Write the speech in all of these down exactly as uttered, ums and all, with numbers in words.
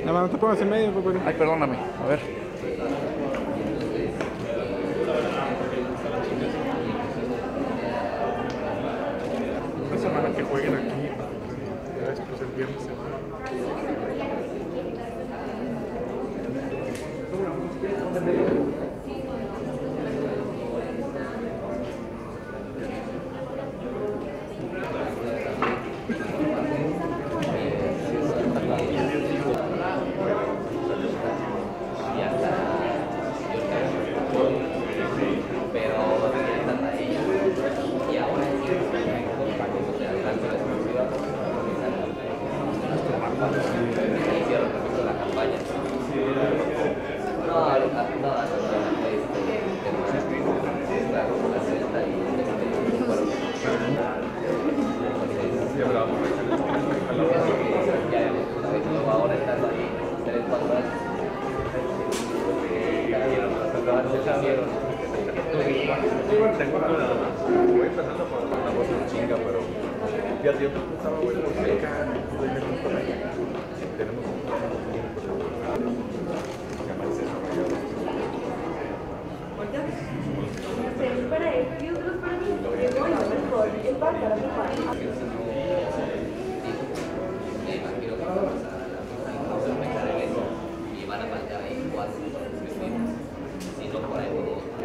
Nada más no te pongas en medio, papá. Ay, perdóname. A ver. Una semana que jueguen aquí, ya después el viernes. Voy empezando por la voz en chinga, pero fíjate, yo estaba muy música, tenemos un Para esto y otros para mí, llegó lo mejor, es para mi y van a faltar ahí cuatro si no por ahí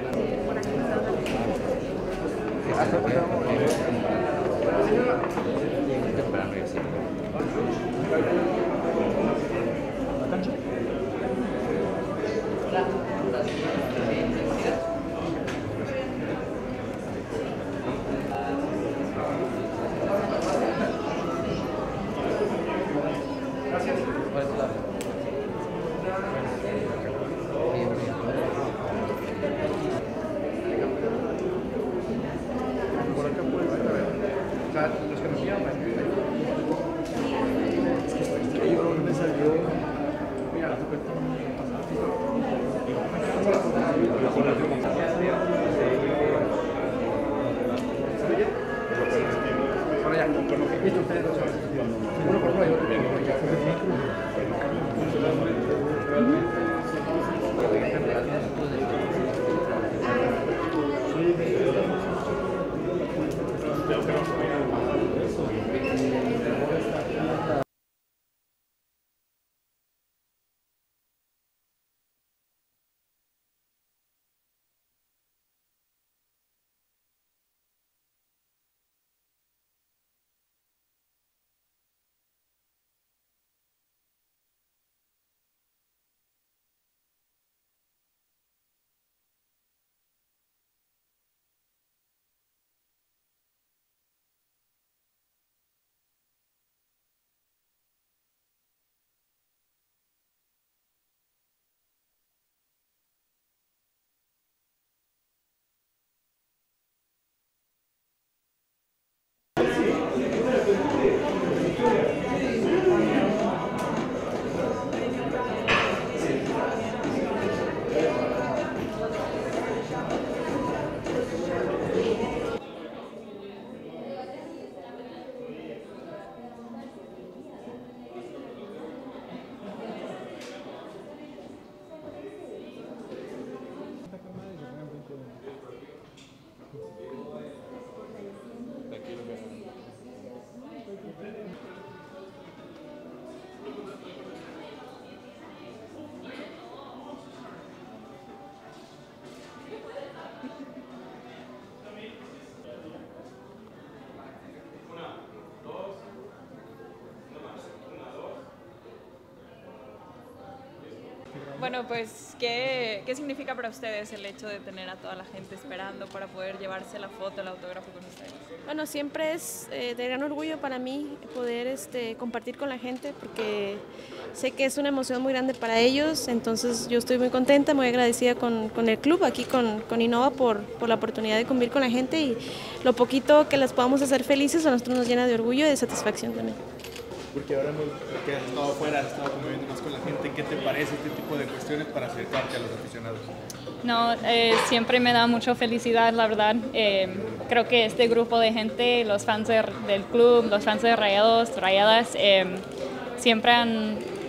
Bueno, pues, ¿qué, ¿qué significa para ustedes el hecho de tener a toda la gente esperando para poder llevarse la foto, el autógrafo con ustedes? Bueno, siempre es eh, de gran orgullo para mí poder este, compartir con la gente, porque sé que es una emoción muy grande para ellos. Entonces yo estoy muy contenta, muy agradecida con, con el club, aquí con, con Innova, por, por la oportunidad de convivir con la gente, y lo poquito que las podamos hacer felices a nosotros nos llena de orgullo y de satisfacción también. Porque ahora que has estado afuera, has estado conviviendo más con la gente, ¿qué te parece este tipo de cuestiones para acercarte a los aficionados? No, eh, siempre me da mucha felicidad, la verdad. Eh, creo que este grupo de gente, los fans de, del club, los fans de Rayados, Rayadas, eh, siempre han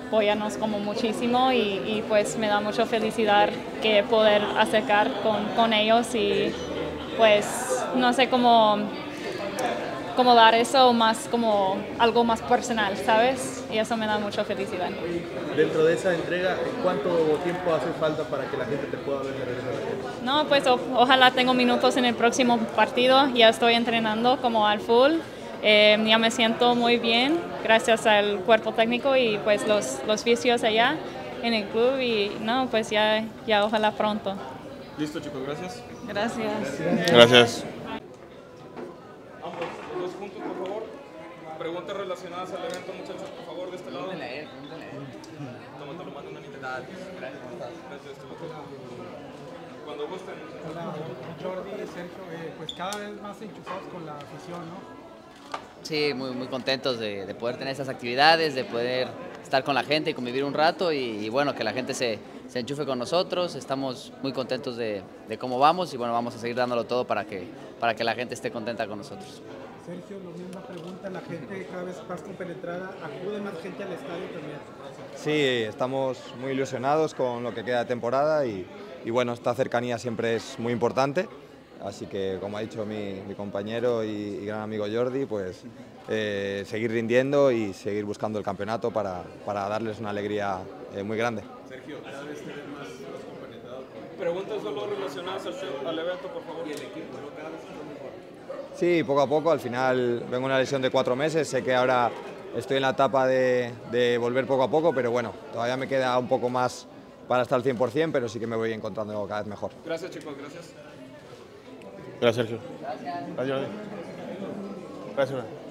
apóyanos como muchísimo y, y pues me da mucha felicidad que poder acercar con, con ellos y pues no sé cómo, cómo dar eso más como algo más personal, ¿sabes? Y eso me da mucha felicidad. Dentro de esa entrega, ¿cuánto tiempo hace falta para que la gente te pueda ver de regreso a la gente? No, pues o, ojalá tengo minutos en el próximo partido, ya estoy entrenando como al full. Eh, ya me siento muy bien gracias al cuerpo técnico y pues los, los fisios allá en el club y no, pues ya, ya ojalá pronto. Listo, chicos, gracias. Gracias. Gracias. Ambos, los dos juntos, por favor. Preguntas relacionadas al evento, muchachos, por favor, de este lado. Pregúntale a él, pregúntale a él. Toma, te lo mando una mitad. Gracias, ¿cómo estás? Gracias, te lo mando. Cuando gusten. Hola, Jordi, Sergio, eh, pues cada vez más enchufados con la afición, ¿no? Sí, muy, muy contentos de, de poder tener estas actividades, de poder estar con la gente y convivir un rato y, y bueno, que la gente se, se enchufe con nosotros. Estamos muy contentos de, de cómo vamos y bueno, vamos a seguir dándolo todo para que, para que la gente esté contenta con nosotros. Sergio, la misma pregunta, la gente cada vez más compenetrada, acude más gente al estadio también. Sí, estamos muy ilusionados con lo que queda de temporada y, y bueno, esta cercanía siempre es muy importante. Así que, como ha dicho mi, mi compañero y, y gran amigo Jordi, pues eh, seguir rindiendo y seguir buscando el campeonato para, para darles una alegría eh, muy grande. Sergio, cada vez te ves más, más compenetrado. Preguntas solo relacionadas al, show, al evento, por favor. Y el equipo, ¿no? Cada vez está mejor. Sí, poco a poco, al final vengo una lesión de cuatro meses, sé que ahora estoy en la etapa de, de volver poco a poco, pero bueno, todavía me queda un poco más para estar al cien por cien, pero sí que me voy encontrando cada vez mejor. Gracias, chicos, gracias. Gracias, Sergio. Gracias. Gracias, Jordi. Gracias.